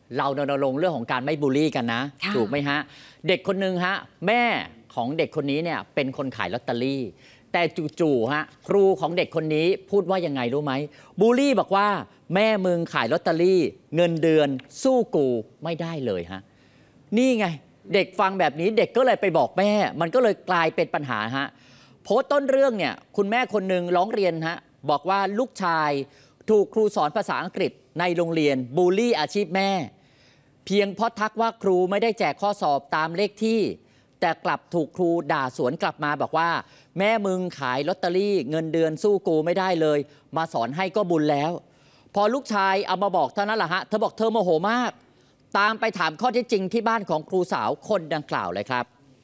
เรารณรงค์เรื่องของการไม่บูลลี่กันนะถูกไหมฮะเด็กคนหนึ่งฮะแม่ของเด็กคนนี้เนี่ยเป็นคนขายลอตเตอรี่แต่จู่ๆฮะครูของเด็กคนนี้พูดว่ายังไงรู้ไหมบูลลี่บอกว่าแม่มึงขายลอตเตอรี่เงินเดือนสู้กูไม่ได้เลยฮะนี่ไงเด็กฟังแบบนี้เด็กก็เลยไปบอกแม่มันก็เลยกลายเป็นปัญหาฮะโพสต์ต้นเรื่องเนี่ยคุณแม่คนหนึ่งร้องเรียนฮะบอกว่าลูกชายถูกครูสอนภาษาอังกฤษในโรงเรียนบูลลี่อาชีพแม่เพียงเพราะทักว่าครูไม่ได้แจกข้อสอบตามเลขที่แต่กลับถูกครูด่าสวนกลับมาบอกว่าแม่มึงขายลอตเตอรี่เงินเดือนสู้กูไม่ได้เลยมาสอนให้ก็บุญแล้วพอลูกชายเอามาบอกเท่านั้นแหละฮะเธอบอกเธอโมโหมากตามไปถามข้อเท็จจริงที่บ้านของครูสาวคนดังกล่าวเลยครับ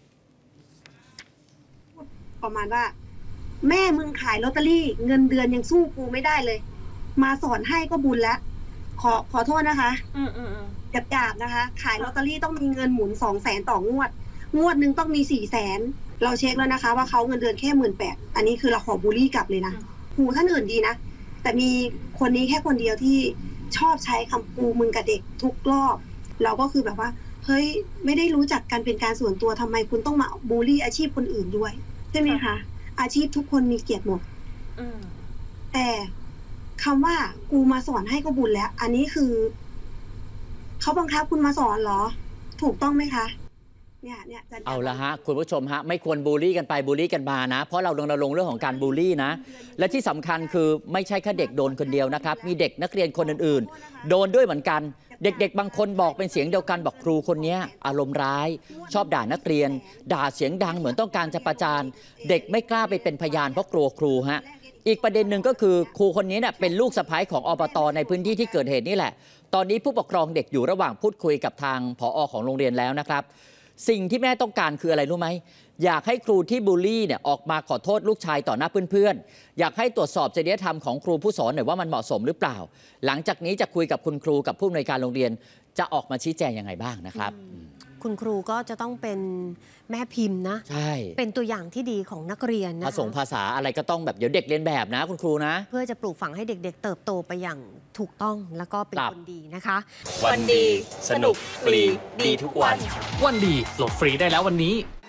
ประมาณว่าแม่มึงขายลอตเตอรี่เงินเดือนยังสู้กูไม่ได้เลยมาสอนให้ก็บุญแล้วขอโทษนะคะหยาบๆนะคะขายลอตเตอรี่ต้องมีเงินหมุน200,000ต่องวดหนึ่งต้องมี400,000เราเช็คแล้วนะคะว่าเขาเงินเดือนแค่18,000อันนี้คือเราขอบูลลี่กลับเลยนะครูท่านอื่นดีนะแต่มีคนนี้แค่คนเดียวที่ชอบใช้คำกูมึงกับเด็กทุกรอบเราก็คือแบบว่าเฮ้ยไม่ได้รู้จักกันเป็นการส่วนตัวทำไมคุณต้องมาบูลลี่อาชีพคนอื่นด้วยใช่ไหมคะอาชีพทุกคนมีเกียรติหมดแต่คำว่ากูมาสอนให้ก็บุญแล้วอันนี้คือเขาบังคับคุณมาสอนเหรอถูกต้องไหมคะเนี่ยเอาละฮะคุณผู้ชมฮะไม่ควรบูลลี่กันไปบูลลี่กันมานะเพราะเรารณรงค์เรื่องของการบูลลี่นะและที่สำคัญคือไม่ใช่แค่เด็กโดนคนเดียวนะครับมีเด็กนักเรียนคนอื่นๆโดนด้วยเหมือนกันเด็กๆบางคนบอกเป็นเสียงเดียวกันบอกครูคนนี้อารมณ์ร้ายชอบด่านักเรียนด่าเสียงดังเหมือนต้องการจะประจานเด็กไม่กล้าไปเป็นพยานเพราะกลัวครูฮะอีกประเด็นหนึ่งก็คือครูคนนี้เนี่ยเป็นลูกสะใภ้ของอบต.ในพื้นที่ที่เกิดเหตุนี่แหละตอนนี้ผู้ปกครองเด็กอยู่ระหว่างพูดคุยกับทางผอ.ของโรงเรียนแล้วนะครับสิ่งที่แม่ต้องการคืออะไรรู้ไหมอยากให้ครูที่บูลลี่เนี่ยออกมาขอโทษลูกชายต่อหน้าเพื่อนๆอยากให้ตรวจสอบจริยธรรมของครูผู้สอนหน่อยว่ามันเหมาะสมหรือเปล่าหลังจากนี้จะคุยกับคุณครูกับผู้อำนวยการโรงเรียนจะออกมาชี้แจงยังไงบ้างนะครับคุณครูก็จะต้องเป็นแม่พิมพ์นะใช่เป็นตัวอย่างที่ดีของนักเรียนนะภาษาอะไรก็ต้องแบบเดี๋ยวเด็กเรียนแบบนะคุณครูนะเพื่อจะปลูกฝังให้เด็กๆเติบโตไปอย่างถูกต้องแล้วก็เป็นคนดีนะคะวันดีสนุกฟรีดีทุกวันวันดีโหลดฟรีได้แล้ววันนี้